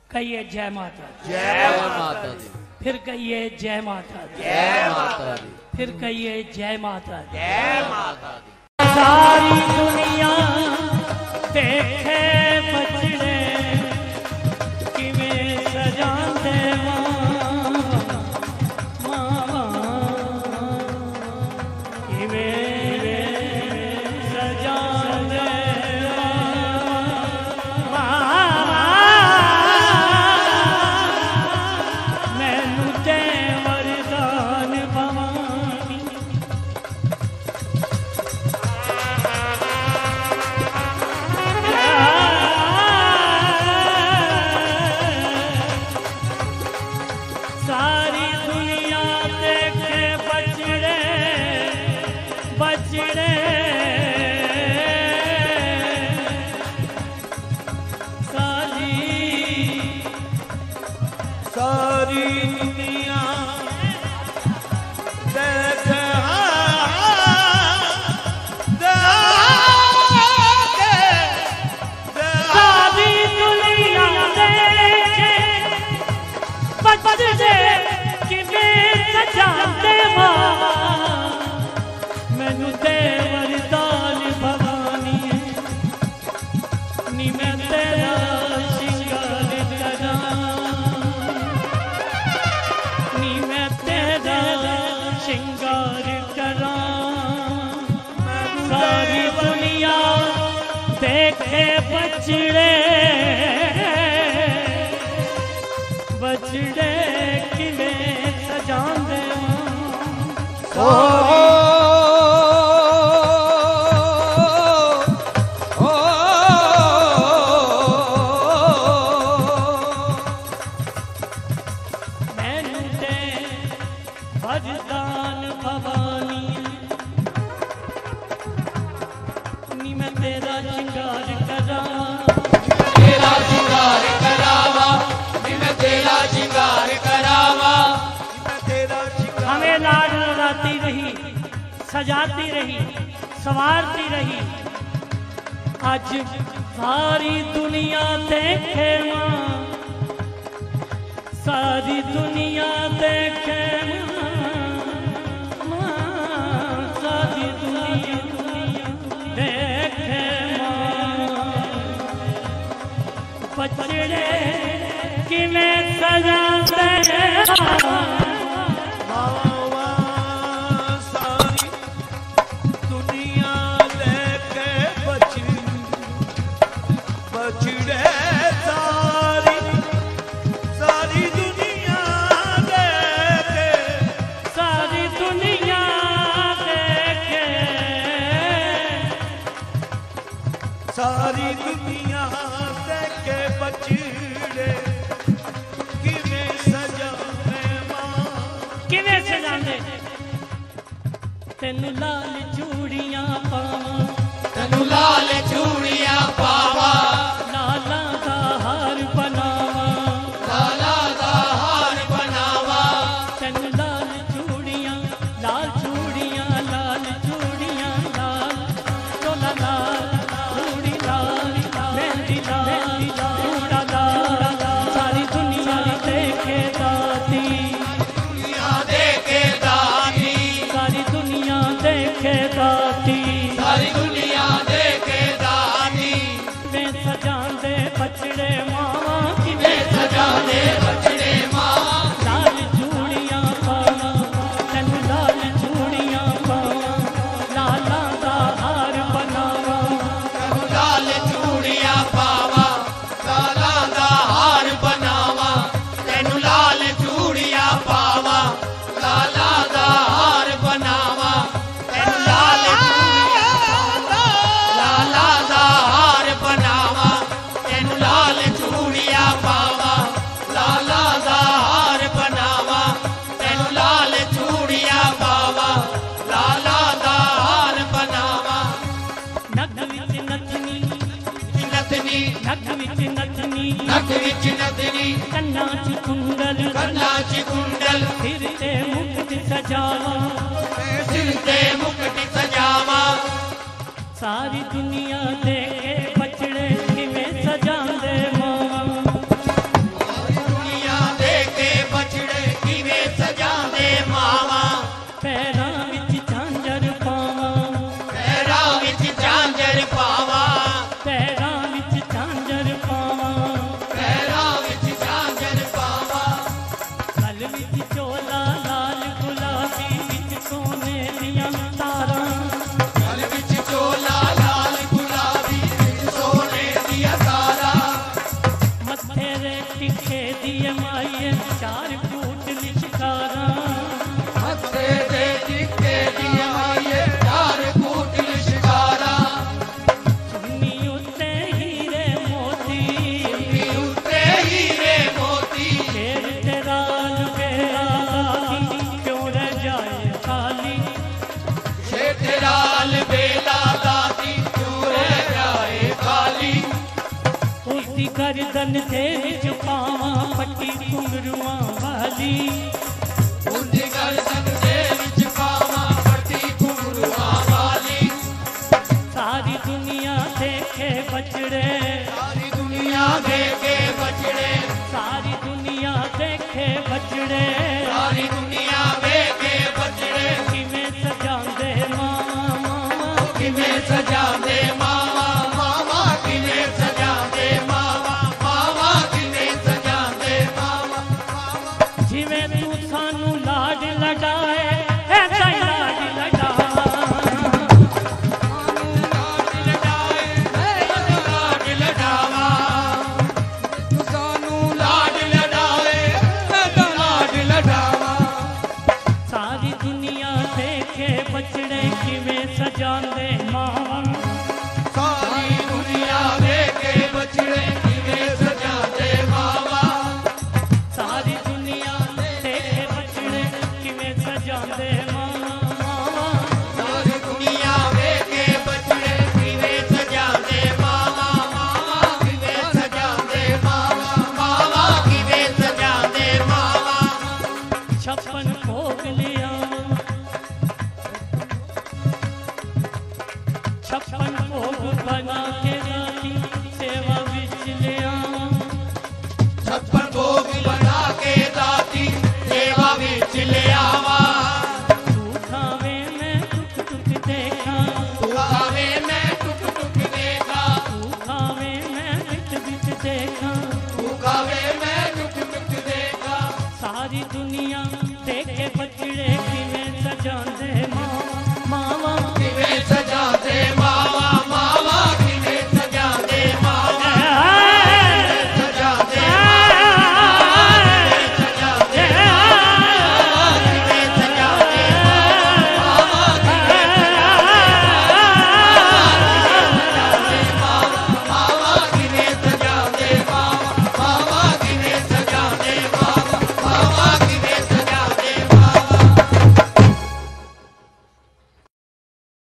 कहिए जय माता दी। जय माता दी। फिर कहिए जय माता दी। जय माता दी। फिर कहिए जय माता दी। जय माता दी। सारी दुनिया देखे बचड़े किवें सजांदे मावा किवें सजांदे मावा मैनू ते वरदान भवानी सारी दुनिया देखे बचड़े बचड़े सारी दुनिया देखे सारी दुनिया देखे बचड़े किवें सजांदे मैनू ते वरदान भवानी नी मैं तेरा शिंगार करां नी मैं तेरा शिंगार करां सारी दुनिया देखे बचड़े बचड़े किवें सजांदे मैनू ते वरदान भवानी नी मैं तेरा शिंगार करां तेरा श्रृंगार करावा, मैं तेरा श्रृंगार करावा। हमें लाड लगाती रही सजाती रही संवारती रही आज सारी दुनिया देखे मां सारी दुनिया देखे मां सारी दुनिया देखे मां बचड़े किवें सजांदे सारी दुनिया लेके बचड़े सारी सारी दुनिया लेके सारी दुनिया देखे सारी दुनिया लेके बचड़े किवें सजाने मां किवें सजांदे तेनू लाल चूड़ियां पावां तनु लाल चूड़ियां पावा, लाला दा हार बनावां लाला दा हार बनावा। तेनू लाल चूड़ियां लाल चोला लाल चूड़ी लाल मेहंदी लाल चूड़ा लाल सारी दुनिया देखे दाती दुनिया देखे दानी, सारी दुनिया देखे दाती सारी दुनिया देखे दानी। वे सजांदे बचड़े मावां वे सजाने बचड़े मावा, लाल चूड़ियां पावां तेनू लाल चूड़ियां पावां लाला दा हार बनावां तनु लाल चूड़ियां पावा, लाला दा हार बनावा। तनु लाल चूड़ियां पावा, लाला दा हार बनावा। तनु लाल लाला दा हार बनावा। तनु लाल चूड़ियां पावा, लाला दा हार बनावा। तनु लाल चूड़ियां पावा, लाला दा हार बनावा। नग विच नथनी नथनी नग विच नथनी नथ विच नथनी, कन्ना च कुंडल कन्ना च कुंडल, सिर ते मुकुट सजावां सिर ते मुकुट सजावा। सारी दुनिया देखे बचड़े किवें सजांदे मावां तेरे टिके दिए माये चार कूट निशकारा मत्थे दे टिके दिए माये चार कूट लिशकारा सुन्नी उत्ते हीरे मोती सुन्नी उत्ते हीरे मोती शेर तेरा लुगेरा क्यों रह जाए खाली शेर तेरा अलबेला दाती क्यों रह जाए खाली उसकी गर्दन ते विच पावां पट्टी घुंघरूआं वाली